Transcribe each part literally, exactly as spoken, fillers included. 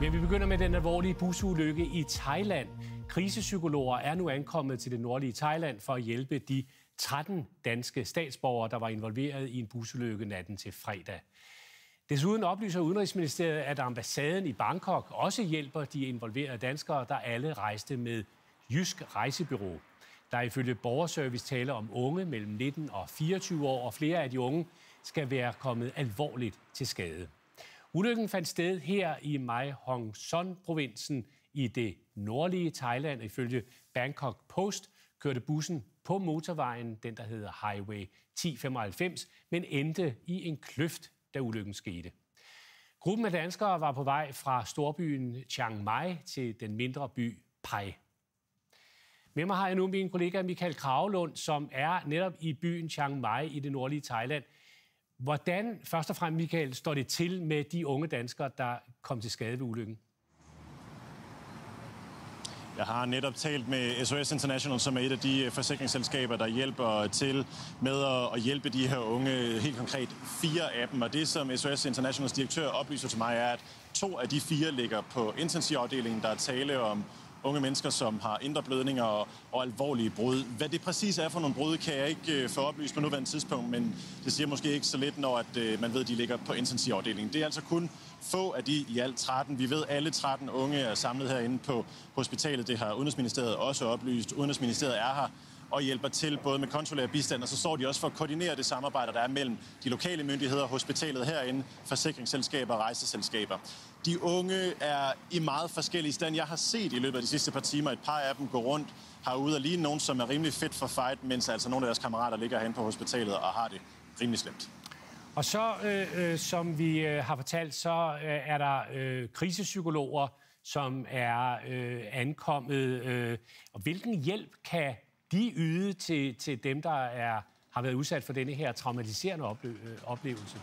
Men vi begynder med den alvorlige busulykke i Thailand. Krisepsykologer er nu ankommet til det nordlige Thailand for at hjælpe de tretten danske statsborgere, der var involveret i en busulykke natten til fredag. Desuden oplyser Udenrigsministeriet, at ambassaden i Bangkok også hjælper de involverede danskere, der alle rejste med Jysk Rejsebureau. Der er ifølge borgerservice tale om unge mellem nitten og fireogtyve år, og flere af de unge skal være kommet alvorligt til skade. Ulykken fandt sted her i Mae Hong Son-provinsen i det nordlige Thailand. Ifølge Bangkok Post kørte bussen på motorvejen, den der hedder Highway ti femoghalvfems, men endte i en kløft, da ulykken skete. Gruppen af danskere var på vej fra storbyen Chiang Mai til den mindre by Pai. Med mig har jeg nu min kollega Michael Kragelund, som er netop i byen Chiang Mai i det nordlige Thailand. Hvordan, først og fremmest Michael, står det til med de unge danskere, der kom til skade ved ulykken? Jeg har netop talt med S O S International, som er et af de forsikringsselskaber, der hjælper til med at hjælpe de her unge, helt konkret fire af dem. Og det, som S O S Internationals direktør oplyser til mig, er, at to af de fire ligger på intensivafdelingen. Der er tale om unge mennesker, som har indre blødninger og, og alvorlige brud. Hvad det præcis er for nogle brud, kan jeg ikke få oplyst på nuværende tidspunkt, men det siger måske ikke så lidt, når at, uh, man ved, at de ligger på intensivafdelingen. Det er altså kun få af de i alt tretten. Vi ved, at alle tretten unge er samlet herinde på hospitalet. Det har Udenrigsministeriet også oplyst. Udenrigsministeriet er her og hjælper til både med konsulær bistand, og så står de også for at koordinere det samarbejde, der er mellem de lokale myndigheder, hospitalet herinde, forsikringsselskaber og rejseselskaber. De unge er i meget forskellige stand. Jeg har set i løbet af de sidste par timer et par af dem gå rundt herude og lige nogen, som er rimelig fedt for fight, mens altså nogle af deres kammerater ligger herinde på hospitalet og har det rimelig slemt. Og så, øh, øh, som vi øh, har fortalt, så øh, er der øh, krisepsykologer, som er øh, ankommet. Øh, og hvilken hjælp kan de yde til, til dem, der er, har været udsat for denne her traumatiserende ople- oplevelse?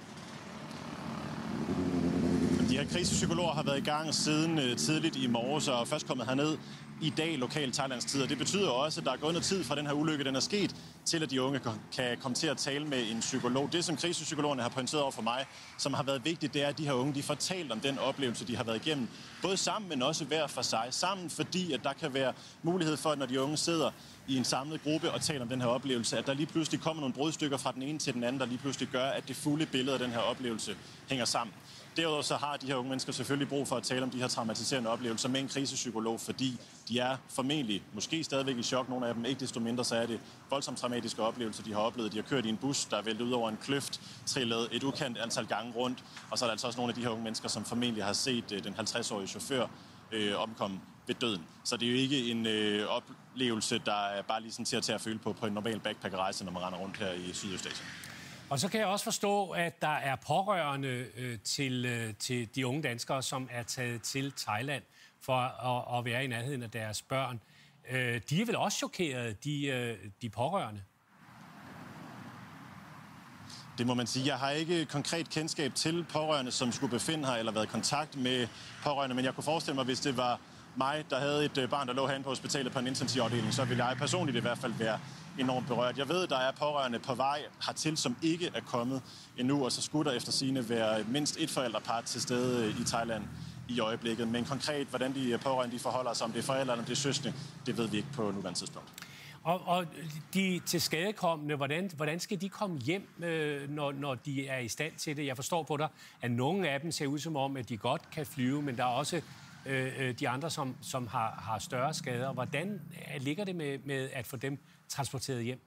De her krisepsykologer har været i gang siden øh, tidligt i morges og først kommet herned i dag lokal Thailands tid. Og det betyder også, at der er gået noget tid fra den her ulykke, den er sket, til at de unge kan komme til at tale med en psykolog. Det, som krisepsykologerne har pointeret over for mig, som har været vigtigt, det er, at de her unge de får talt om den oplevelse, de har været igennem. Både sammen, men også hver for sig. Sammen, fordi at der kan være mulighed for, at når de unge sidder i en samlet gruppe og taler om den her oplevelse, at der lige pludselig kommer nogle brudstykker fra den ene til den anden, der lige pludselig gør, at det fulde billede af den her oplevelse hænger sammen. Derudover så har de her unge mennesker selvfølgelig brug for at tale om de her traumatiserende oplevelser med en krisepsykolog, fordi de er formentlig, måske stadigvæk i chok, nogle af dem, ikke desto mindre, så er det voldsomt traumatiske oplevelser, de har oplevet. De har kørt i en bus, der er væltet ud over en kløft, trillet et ukendt antal gange rundt, og så er der altså også nogle af de her unge mennesker, som formentlig har set den halvtreds-årige chauffør øh, omkomme ved døden. Så det er jo ikke en øh, oplevelse, der er bare lige sådan til at tage at føle på på en normal backpackerrejse, når man render rundt her i Sydøstasien. Og så kan jeg også forstå, at der er pårørende øh, til, øh, til de unge danskere, som er taget til Thailand for at, at være i nærheden af deres børn. Øh, de er vel også chokeret, de, øh, de pårørende? Det må man sige. Jeg har ikke konkret kendskab til pårørende, som skulle befinde her eller været i kontakt med pårørende, men jeg kunne forestille mig, hvis det var mig, der havde et barn, der lå herinde på hospitalet på en intensivafdeling, så ville jeg personligt i hvert fald være enormt berørt. Jeg ved, at der er pårørende på vej hertil, som ikke er kommet endnu, og så skulle der efter sigende være mindst et forældrepar til stede i Thailand i øjeblikket. Men konkret, hvordan de pårørende de forholder sig, om det er forældre eller om det er søskende, det ved vi ikke på nuværende tidspunkt. Og, og de tilskadekommende, hvordan, hvordan skal de komme hjem, øh, når, når de er i stand til det? Jeg forstår på dig, at nogle af dem ser ud som om, at de godt kan flyve, men der er også øh, de andre, som, som har, har større skader. Hvordan ligger det med, med at få dem transporteret hjem?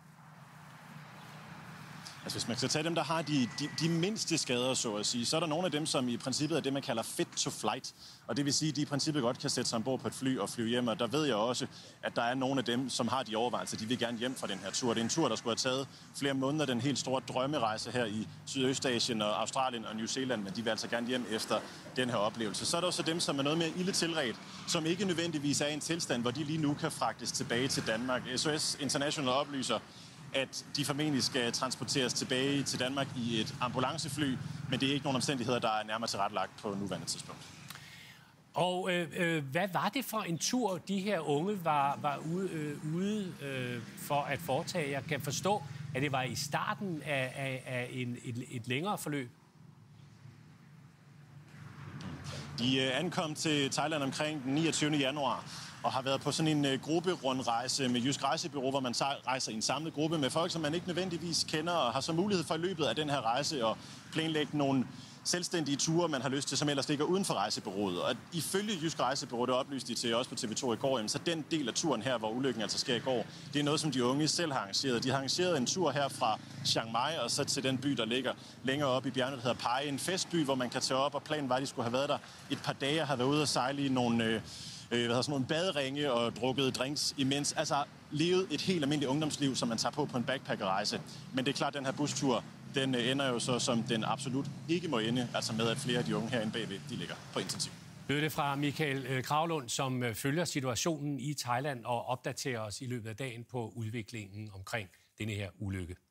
Altså hvis man skal tage dem, der har de, de, de mindste skader, så at sige, så er der nogle af dem, som i princippet er det, man kalder fit to flight. Og det vil sige, at de i princippet godt kan sætte sig ombord på et fly og flyve hjem. Og der ved jeg også, at der er nogle af dem, som har de overvejelser. De vil gerne hjem fra den her tur. Det er en tur, der skulle have taget flere måneder, den helt store drømmerejse her i Sydøstasien og Australien og New Zealand, men de vil altså gerne hjem efter den her oplevelse. Så er der også dem, som er noget mere ilde tilredt, som ikke nødvendigvis er i en tilstand, hvor de lige nu kan fragtes tilbage til Danmark. S O S International oplyser, at de formentlig skal transporteres tilbage til Danmark i et ambulancefly, men det er ikke nogen omstændigheder, der er nærmere tilrettelagt på nuværende tidspunkt. Og øh, øh, hvad var det for en tur, de her unge var, var ude, øh, ude øh, for at foretage? Jeg kan forstå, at det var i starten af, af, af en, et, et længere forløb. De ankom til Thailand omkring den niogtyvende januar og har været på sådan en grupperundrejse med Jysk Rejsebureau, hvor man rejser i en samlet gruppe med folk, som man ikke nødvendigvis kender, og har så mulighed for i løbet af den her rejse at planlægge nogle selvstændige ture, man har lyst til, som ellers ligger uden for rejsebureauet. Og ifølge Jysk Rejsebureau, det oplyste de til også på T V to i går, så den del af turen her, hvor ulykken altså sker i går, det er noget, som de unge selv har arrangeret. De har arrangeret en tur her fra Chiang Mai og så til den by, der ligger længere oppe i bjergene, der hedder Pai, en festby, hvor man kan tage op, og planen var, at de skulle have været der et par dage og have været ude og sejle i nogle, øh, hvad hedder, sådan nogle baderinge og drukket drinks imens. Altså levet et helt almindeligt ungdomsliv, som man tager på på en backpackerrejse. Men det er klart, at den her bustur, den ender jo så, som den absolut ikke må ende, altså med, at flere af de unge herinde bagved, de ligger på intensiv. Det er fra Michael Kravlund, som følger situationen i Thailand og opdaterer os i løbet af dagen på udviklingen omkring denne her ulykke.